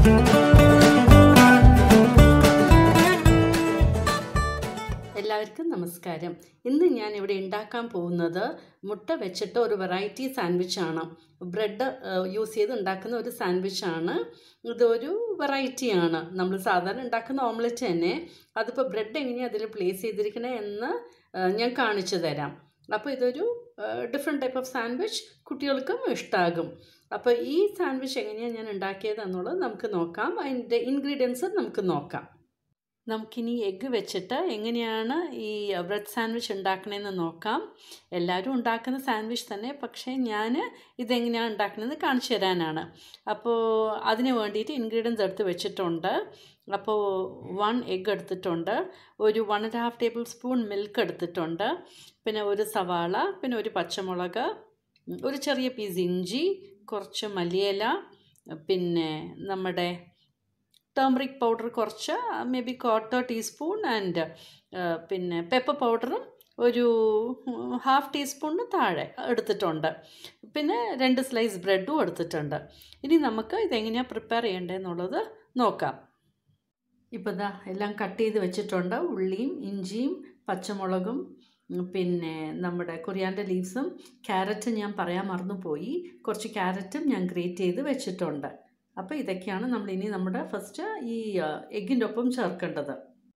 എല്ലാവർക്കും നമസ്കാരം. ഇന്ന് ഞാൻ ഇവിടെ ഉണ്ടാക്കാൻ പോകുന്നത് മുട്ട വെച്ചിട്ട് ഒരു വെറൈറ്റി സാൻഡ്വിച്ചാണ്. ബ്രെഡ് യൂസ് ചെയ്ത് ഉണ്ടാക്കുന്ന ഒരു സാൻഡ്വിച്ചാണ്. ഇതൊരു വെറൈറ്റിയാണ്. നമ്മൾ സാധാരണ ഉണ്ടാക്കുന്ന ഓംലെറ്റ് തന്നെ. അതിപ്പോൾ ബ്രെഡ് എങ്ങനെയാണ് അതിൽ പ്ലേസ് ചെയ്തിരിക്കണേ എന്ന് ഞാൻ കാണിച്ചു തരാം. അപ്പോൾ ഇതൊരു ഡിഫറെൻറ്റ് ടൈപ്പ് ഓഫ് സാൻഡ്വിച്ച്, കുട്ടികൾക്കും ഇഷ്ടമാകും. അപ്പോൾ ഈ സാൻഡ്വിച്ച് എങ്ങനെയാണ് ഞാൻ ഉണ്ടാക്കിയതെന്നുള്ളത് നമുക്ക് നോക്കാം. അതിൻ്റെ ഇൻഗ്രീഡിയൻസ് നമുക്ക് നോക്കാം. നമുക്കിനി എഗ്ഗ് വെച്ചിട്ട് എങ്ങനെയാണ് ഈ ബ്രെഡ് സാൻഡ്വിച്ച് ഉണ്ടാക്കണമെന്ന് നോക്കാം. എല്ലാവരും ഉണ്ടാക്കുന്ന സാൻഡ്വിച്ച് തന്നെ, പക്ഷേ ഞാൻ ഇതെങ്ങനെയാണ് ഉണ്ടാക്കണമെന്ന് കാണിച്ചു തരാനാണ്. അപ്പോൾ അതിന് വേണ്ടിയിട്ട് ഇൻഗ്രീഡിയൻസ് എടുത്ത് വെച്ചിട്ടുണ്ട്. അപ്പോൾ 1 എഗ്ഗ് എടുത്തിട്ടുണ്ട്, ഒരു 1.5 ടേബിൾ സ്പൂൺ മിൽക്ക് എടുത്തിട്ടുണ്ട്, പിന്നെ ഒരു സവാള, പിന്നെ ഒരു പച്ചമുളക്, ഒരു ചെറിയ പീസ് ഇഞ്ചി, കുറച്ച് മല്ലിയില, പിന്നെ നമ്മുടെ ടേമറിക് പൗഡർ കുറച്ച്, മേ ബി 1/4 ടീസ്പൂൺ, ആൻഡ് പിന്നെ പെപ്പർ പൗഡറും ഒരു 1/2 ടീസ്പൂണിന് താഴെ എടുത്തിട്ടുണ്ട്. പിന്നെ 2 സ്ലൈസ് ബ്രെഡും എടുത്തിട്ടുണ്ട്. ഇനി നമുക്ക് ഇതെങ്ങനെയാണ് പ്രിപ്പയർ ചെയ്യേണ്ടതെന്നുള്ളത് നോക്കാം. ഇപ്പോൾ ഇതാ എല്ലാം കട്ട് ചെയ്ത് വെച്ചിട്ടുണ്ട്. ഉള്ളിയും ഇഞ്ചിയും പച്ചമുളകും പിന്നെ നമ്മുടെ കൊറിയാൻഡർ ലീവ്സും ക്യാരറ്റും ഞാൻ പറയാൻ മറന്നുപോയി. കുറച്ച് ക്യാരറ്റും ഞാൻ ഗ്രേറ്റ് ചെയ്ത് വെച്ചിട്ടുണ്ട്. അപ്പോൾ ഇതൊക്കെയാണ് നമ്മളിനി നമ്മുടെ ഫസ്റ്റ് ഈ എഗ്ഗിൻ്റെ ഒപ്പം ചേർക്കേണ്ടത്.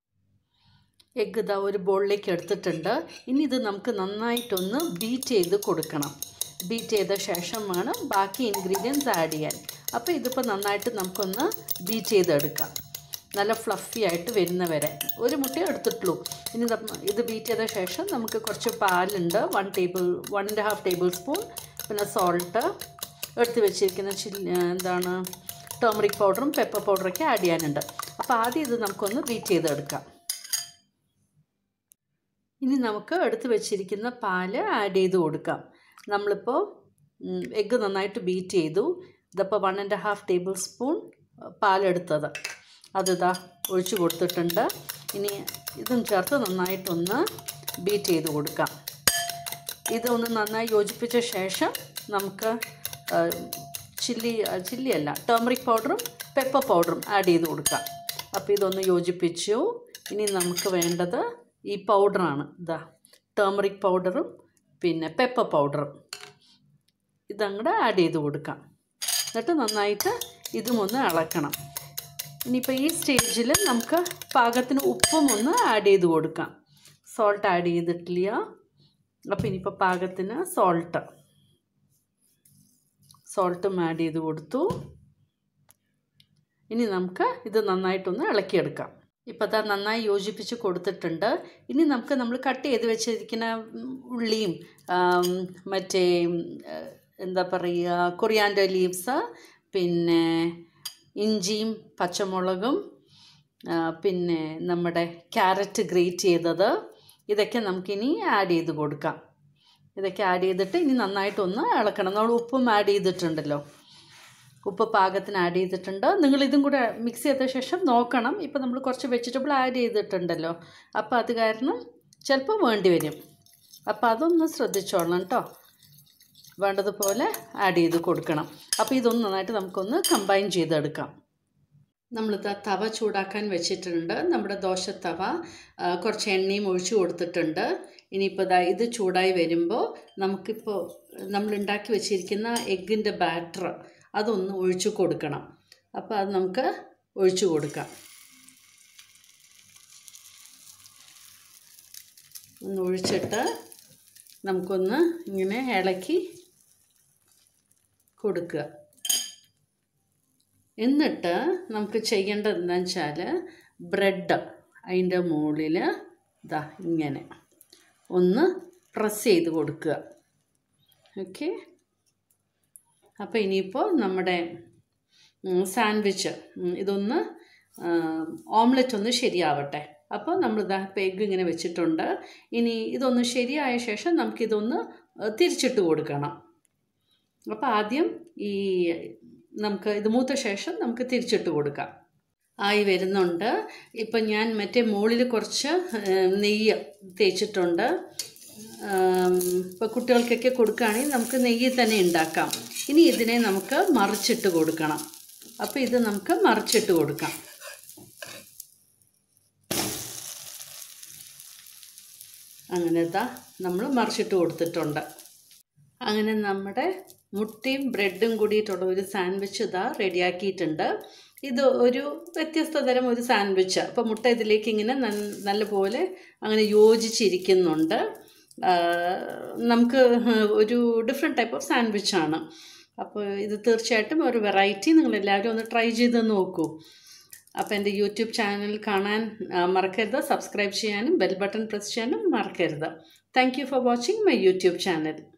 എഗ്ഗ് ഇതാ ഒരു ബോളിലേക്ക് എടുത്തിട്ടുണ്ട്. ഇനി ഇത് നമുക്ക് നന്നായിട്ടൊന്ന് ബീറ്റ് ചെയ്ത് കൊടുക്കണം. ബീറ്റ് ചെയ്ത ശേഷം വേണം ബാക്കി ഇൻഗ്രീഡിയൻസ് ആഡ് ചെയ്യാൻ. അപ്പോൾ ഇതിപ്പോൾ നന്നായിട്ട് നമുക്കൊന്ന് ബീറ്റ് ചെയ്തെടുക്കാം, നല്ല ഫ്ലഫി ആയിട്ട് വരുന്ന വരെ. ഒരു മുട്ട എടുത്തിട്ടുള്ളൂ. ഇനി ഇത് ബീറ്റ് ചെയ്ത ശേഷം നമുക്ക് കുറച്ച് പാലുണ്ട്, 1.5 ടേബിൾ സ്പൂൺ, പിന്നെ സോൾട്ട്, എടുത്ത് വെച്ചിരിക്കുന്ന ടേമറിക് പൗഡറും പെപ്പർ പൗഡറൊക്കെ ആഡ് ചെയ്യാനുണ്ട്. അപ്പോൾ ആദ്യം ഇത് നമുക്കൊന്ന് ബീറ്റ് ചെയ്തെടുക്കാം. ഇനി നമുക്ക് എടുത്ത് വെച്ചിരിക്കുന്ന പാല് ആഡ് ചെയ്ത് കൊടുക്കാം. നമ്മളിപ്പോൾ എഗ്ഗ് നന്നായിട്ട് ബീറ്റ് ചെയ്തു. ഇതിപ്പോൾ 1.5 ടേബിൾ സ്പൂൺ പാലെടുത്തത് അതിതാ ഒഴിച്ച് കൊടുത്തിട്ടുണ്ട്. ഇനി ഇതും ചേർത്ത് നന്നായിട്ടൊന്ന് ബീറ്റ് ചെയ്ത് കൊടുക്കാം. ഇതൊന്ന് നന്നായി യോജിപ്പിച്ച ശേഷം നമുക്ക് ചില്ലിയല്ല ടേമറിക് പൗഡറും പെപ്പർ പൗഡറും ആഡ് ചെയ്ത് കൊടുക്കാം. അപ്പോൾ ഇതൊന്ന് യോജിപ്പിച്ചു. ഇനി നമുക്ക് വേണ്ടത് ഈ പൗഡറാണ്. ഇതാ ടേമറിക് പൗഡറും പിന്നെ പെപ്പർ പൗഡറും ഇതങ്ങോട്ട് ആഡ് ചെയ്ത് കൊടുക്കാം. എന്നിട്ട് നന്നായിട്ട് ഇതും ഒന്ന് ഇളക്കണം. ഇനിയിപ്പോൾ ഈ സ്റ്റേജിൽ നമുക്ക് പാകത്തിന് ഉപ്പും ഒന്ന് ആഡ് ചെയ്ത് കൊടുക്കാം. സോൾട്ട് ആഡ് ചെയ്തിട്ടില്ല. അപ്പോൾ ഇനിയിപ്പോൾ പാകത്തിന് സോൾട്ടും ആഡ് ചെയ്ത് കൊടുത്തു. ഇനി നമുക്ക് ഇത് നന്നായിട്ടൊന്ന് ഇളക്കിയെടുക്കാം. ഇപ്പോൾ അത് നന്നായി യോജിപ്പിച്ച് കൊടുത്തിട്ടുണ്ട്. ഇനി നമ്മൾ കട്ട് ചെയ്ത് വെച്ചിരിക്കുന്ന ഉള്ളിയും മറ്റേ കൊറിയാൻഡർ ലീവ്സ്, പിന്നെ ഇഞ്ചിയും പച്ചമുളകും, പിന്നെ നമ്മുടെ ക്യാരറ്റ് ഗ്രേറ്റ് ചെയ്തത്, ഇതൊക്കെ നമുക്കിനി ആഡ് ചെയ്ത് കൊടുക്കാം. ഇതൊക്കെ ആഡ് ചെയ്തിട്ട് ഇനി നന്നായിട്ടൊന്ന് ഇളക്കണം. നമ്മൾ ഉപ്പും ആഡ് ചെയ്തിട്ടുണ്ടല്ലോ, ഉപ്പ് പാകത്തിന് ആഡ് ചെയ്തിട്ടുണ്ട്. നിങ്ങളിതും കൂടെ മിക്സ് ചെയ്ത ശേഷം നോക്കണം. ഇപ്പോൾ നമ്മൾ കുറച്ച് വെജിറ്റബിൾ ആഡ് ചെയ്തിട്ടുണ്ടല്ലോ, അപ്പോൾ അത് കാരണം ചിലപ്പോൾ വേണ്ടി വരും. അപ്പോൾ അതൊന്ന് ശ്രദ്ധിച്ചോളണം കേട്ടോ. വേണ്ടതുപോലെ ആഡ് ചെയ്ത് കൊടുക്കണം. അപ്പോൾ ഇതൊന്ന് നന്നായിട്ട് നമുക്കൊന്ന് കമ്പൈൻ ചെയ്തെടുക്കാം. നമ്മളിത് തവ ചൂടാക്കാൻ വെച്ചിട്ടുണ്ട്. നമ്മുടെ ദോശത്തവ, കുറച്ച് എണ്ണയും ഒഴിച്ച് കൊടുത്തിട്ടുണ്ട്. ഇനിയിപ്പോൾ ഇത് ചൂടായി വരുമ്പോൾ നമുക്കിപ്പോൾ നമ്മൾ ഉണ്ടാക്കി വെച്ചിരിക്കുന്ന എഗ്ഗിൻ്റെ ബാറ്റർ അതൊന്ന് ഒഴിച്ചു കൊടുക്കണം. അപ്പോൾ അത് നമുക്ക് ഒഴിച്ചു കൊടുക്കാം. ഒന്ന് ഒഴിച്ചിട്ട് നമുക്കൊന്ന് ഇങ്ങനെ ഇളക്കി കൊടുക്കുക. എന്നിട്ട് നമുക്ക് ചെയ്യേണ്ടത് എന്താണെന്ന് വെച്ചാൽ ബ്രെഡ് അതിൻ്റെ മുകളിൽ ഇങ്ങനെ ഒന്ന് പ്രസ് ചെയ്ത് കൊടുക്കുക. ഓക്കെ. അപ്പോൾ ഇനിയിപ്പോൾ നമ്മുടെ സാൻഡ്വിച്ച് ഇതൊന്ന് ഓംലെറ്റ് ഒന്ന് ശരിയാവട്ടെ. അപ്പോൾ നമ്മളിതാ ഇപ്പോൾ എഗ്ഗ് ഇങ്ങനെ വെച്ചിട്ടുണ്ട്. ഇനി ഇതൊന്ന് ശരിയായ ശേഷം നമുക്കിതൊന്ന് തിരിച്ചിട്ട് കൊടുക്കണം. അപ്പോൾ ആദ്യം നമുക്ക് ഇത് മൂത്ത ശേഷം നമുക്ക് തിരിച്ചിട്ട് കൊടുക്കാം. ആയി വരുന്നുണ്ട്. ഇപ്പം ഞാൻ മറ്റേ മുകളിൽ കുറച്ച് നെയ്യ് തേച്ചിട്ടുണ്ട്. ഇപ്പോൾ കുട്ടികൾക്കൊക്കെ കൊടുക്കുകയാണെങ്കിൽ നമുക്ക് നെയ്യിൽ തന്നെ ഉണ്ടാക്കാം. ഇനി ഇതിനെ നമുക്ക് മറിച്ചിട്ട് കൊടുക്കണം. അപ്പോൾ ഇത് നമുക്ക് മറിച്ചിട്ട് കൊടുക്കാം. അങ്ങനെ ഇതാ നമ്മൾ മറിച്ചിട്ട് കൊടുത്തിട്ടുണ്ട്. അങ്ങനെ നമ്മുടെ മുട്ടയും ബ്രെഡും കൂടിയിട്ടുള്ള ഒരു സാൻഡ്വിച്ച് ഇതാ റെഡിയാക്കിയിട്ടുണ്ട്. ഇത് ഒരു വ്യത്യസ്ത തരം ഒരു സാൻഡ്വിച്ചാണ്. അപ്പോൾ മുട്ട ഇതിലേക്ക് ഇങ്ങനെ നല്ലപോലെ അങ്ങനെ യോജിച്ചിരിക്കുന്നുണ്ട്. നമുക്ക് ഒരു ഡിഫറെൻറ്റ് ടൈപ്പ് ഓഫ് സാൻഡ്വിച്ചാണ്. അപ്പോൾ ഇത് തീർച്ചയായിട്ടും ഒരു വെറൈറ്റി നിങ്ങളെല്ലാവരും ഒന്ന് ട്രൈ ചെയ്ത് നോക്കൂ. അപ്പോൾ എൻ്റെ യൂട്യൂബ് ചാനൽ കാണാൻ മറക്കരുത്. സബ്സ്ക്രൈബ് ചെയ്യാനും ബെൽ ബട്ടൺ പ്രസ് ചെയ്യാനും മറക്കരുത്. Thank you for watching my YouTube channel.